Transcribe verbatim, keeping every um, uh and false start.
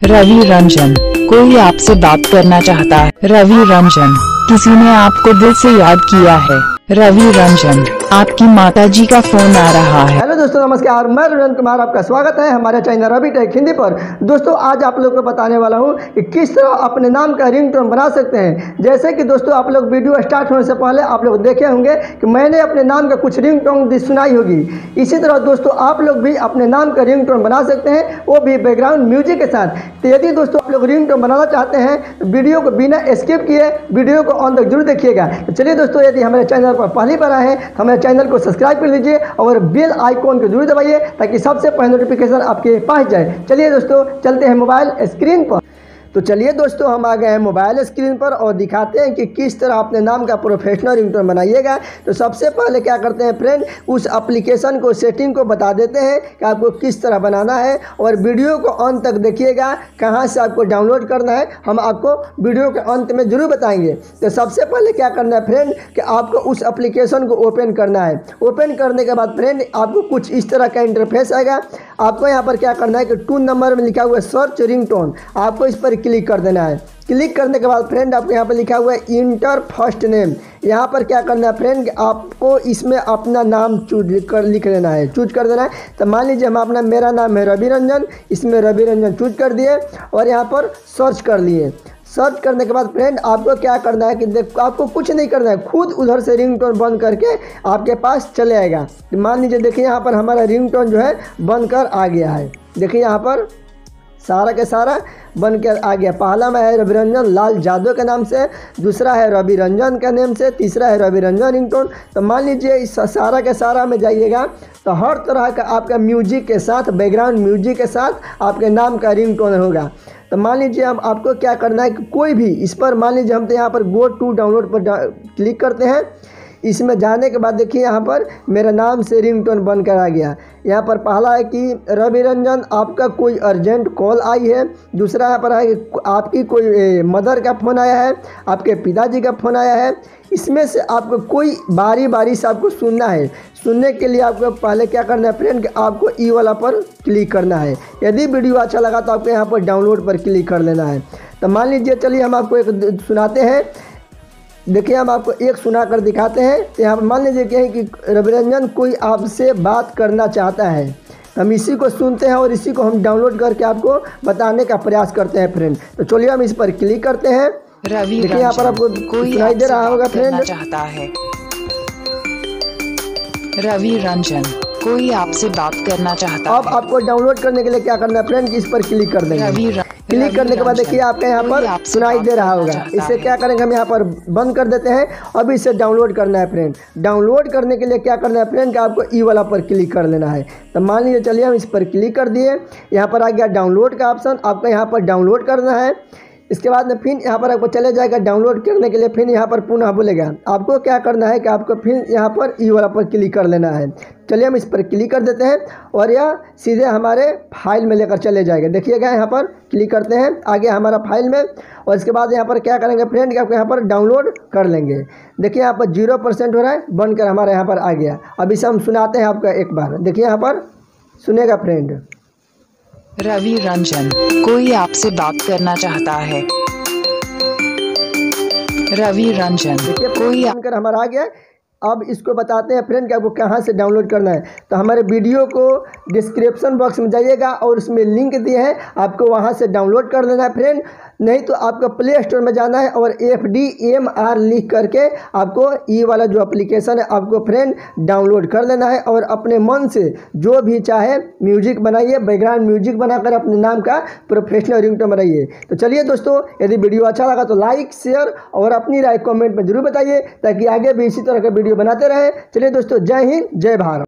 रवि रंजन, कोई आपसे बात करना चाहता है। रवि रंजन, किसी ने आपको दिल से याद किया है। रवि रंजन, आपकी माताजी का फोन आ रहा है। हेलो दोस्तों, नमस्कार। मैं रविंद्र कुमार, आपका स्वागत है हमारे चैनल रवि टेक हिंदी पर। दोस्तों, आज आप लोगों को बताने वाला हूं कि किस तरह अपने नाम का रिंगटोन बना सकते हैं। जैसे कि दोस्तों, आप लोग वीडियो स्टार्ट होने से पहले आप लोग देखे होंगे कि मैंने अपने नाम का कुछ रिंगटोन सुनाई होगी। इसी तरह दोस्तों, आप लोग भी अपने नाम का रिंगटोन बना सकते हैं, वो भी बैकग्राउंड म्यूजिक के साथ। तो यदि दोस्तों आप लोग रिंगटोन बनाना चाहते हैं तो वीडियो को बिना स्किप किए वीडियो को ऑन तक जरूर देखिएगा। तो चलिए दोस्तों, यदि हमारे चैनल पर पहली बार आए हैं तो हमारे चैनल को सब्सक्राइब कर लीजिए और बेल आइकॉन को जरूर दबाइए ताकि सबसे पहले नोटिफिकेशन आपके पास जाए। चलिए दोस्तों, चलते हैं मोबाइल स्क्रीन पर। तो चलिए दोस्तों, हम आ गए हैं मोबाइल स्क्रीन पर और दिखाते हैं कि किस तरह अपने नाम का प्रोफेशनल रिंगटोन बनाइएगा। तो सबसे पहले क्या करते हैं फ्रेंड, उस एप्लीकेशन को सेटिंग को बता देते हैं कि आपको किस तरह बनाना है और वीडियो को अंत तक देखिएगा कहाँ से आपको डाउनलोड करना है, हम आपको वीडियो के अंत में जरूर बताएंगे। तो सबसे पहले क्या करना है फ्रेंड कि आपको उस एप्लीकेशन को ओपन करना है। ओपन करने के बाद फ्रेंड आपको कुछ इस तरह का इंटरफेस आएगा। आपको यहाँ पर क्या करना है कि टू नंबर में लिखा हुआ है सर्च रिंगटोन, आपको इस पर क्लिक कर देना है। क्लिक करने के बाद फ्रेंड आपको यहाँ पर लिखा हुआ है इंटर फर्स्ट नेम। यहाँ पर क्या करना है फ्रेंड, आपको इसमें अपना नाम चूज कर लिख लेना है, चूज कर देना है। तो मान लीजिए हम अपना मेरा नाम है रवि रंजन, इसमें रवि रंजन चूज कर दिए और यहाँ पर सर्च कर लिए। सर्च करने के बाद फ्रेंड आपको क्या करना है कि देख आपको कुछ नहीं करना है, खुद उधर से रिंगटोन बंद करके आपके पास चले आएगा। मान लीजिए देखिए यहाँ पर हमारा रिंगटोन जो है बनकर आ गया है। देखिए यहाँ पर सारा के सारा बन कर आ गया। पहला में है रवि रंजन लाल जादव के नाम से, दूसरा है रवि रंजन के नेम से, तीसरा है रवि रंजन रिंगटोन। तो मान लीजिए इस सारा के सारा में जाइएगा तो हर तरह का आपका म्यूजिक के साथ, बैकग्राउंड म्यूजिक के साथ आपके नाम का रिंगटोन होगा। तो मान लीजिए हम आपको क्या करना है कि कोई भी इस पर मान लीजिए हम तो यहाँ पर गो टू डाउनलोड पर क्लिक करते हैं। इसमें जाने के बाद देखिए यहाँ पर मेरा नाम से रिंगटोन बनकर आ गया। यहाँ पर पहला है कि रवि रंजन आपका कोई अर्जेंट कॉल आई है, दूसरा यहाँ पर है कि आपकी कोई मदर का फ़ोन आया है, आपके पिताजी का फ़ोन आया है। इसमें से आपको कोई बारी बारी से आपको सुनना है। सुनने के लिए आपको पहले क्या करना है फ्रेंड कि आपको ई वाला पर क्लिक करना है। यदि वीडियो अच्छा लगा तो आपको यहाँ पर डाउनलोड पर क्लिक कर लेना है। तो मान लीजिए चलिए हम आपको एक सुनाते हैं। देखिए हम आपको एक सुना कर दिखाते हैं। तो यहाँ पर मान लीजिए कहें कि रवि रंजन कोई आपसे बात करना चाहता है। हम इसी को सुनते हैं और इसी को हम डाउनलोड करके आपको बताने का प्रयास करते हैं फ्रेंड। तो चलिए हम इस पर क्लिक करते हैं। रवि देखिए यहाँ पर आपको कोई सुनाई दे रहा होगा फ्रेंड। चाहता है। रवि रंजन, कोई आपसे बात करना चाहता है। अब आपको डाउनलोड करने के लिए क्या करना है फ्रेंड, इस पर क्लिक कर देंगे। क्लिक करने के बाद देखिए आपका यहाँ पर सुनाई दे रहा होगा। इसे क्या करेंगे हम यहाँ पर बंद कर देते हैं। अब इसे डाउनलोड करना है फ्रेंड। डाउनलोड करने के लिए क्या करना है फ्रेंड कि आपको ई वाला पर क्लिक कर लेना है। तो मान लीजिए चलिए हम इस पर क्लिक कर दिए। यहाँ पर आ गया डाउनलोड का ऑप्शन, आपको यहाँ पर डाउनलोड करना है। इसके बाद में फिर यहाँ पर आपको चले जाएगा डाउनलोड करने के लिए। फिर यहाँ पर पुनः बोलेगा आपको क्या करना है कि आपको फिर यहाँ पर ई वाला पर क्लिक कर लेना है। चलिए हम इस पर क्लिक कर देते हैं और यह सीधे हमारे फाइल में लेकर चले जाएगा। देखिएगा यहाँ पर क्लिक करते हैं, आ गया हमारा फाइल में। और इसके बाद यहाँ पर क्या करेंगे फ्रेंड कि आपको यहाँ पर डाउनलोड कर लेंगे। देखिए यहाँ पर जीरो परसेंट हो रहा है, बनकर हमारे यहाँ पर आ गया। अब इसे हम सुनाते हैं आपका एक बार। देखिए यहाँ पर सुनेगा फ्रेंड। रवि रंजन, कोई आपसे बात करना चाहता है। रवि रंजन, देखिए कोई बनकर हमारा आ गया। अब इसको बताते हैं फ्रेंड कि आपको कहाँ से डाउनलोड करना है। तो हमारे वीडियो को डिस्क्रिप्शन बॉक्स में जाइएगा और उसमें लिंक दिए हैं, आपको वहाँ से डाउनलोड कर लेना है फ्रेंड। नहीं तो आपको प्ले स्टोर में जाना है और एफ डी एम आर लिख करके आपको ई वाला जो एप्लीकेशन है आपको फ्रेंड डाउनलोड कर लेना है और अपने मन से जो भी चाहे म्यूजिक बनाइए, बैकग्राउंड म्यूजिक बनाकर अपने नाम का प्रोफेशनल रिंगटोन बनाइए। तो चलिए दोस्तों, यदि वीडियो अच्छा लगा तो लाइक, शेयर और अपनी राय कमेंट में जरूर बताइए ताकि आगे भी इसी तरह का वीडियो बनाते रहें। चलिए दोस्तों, जय हिंद, जय भारत।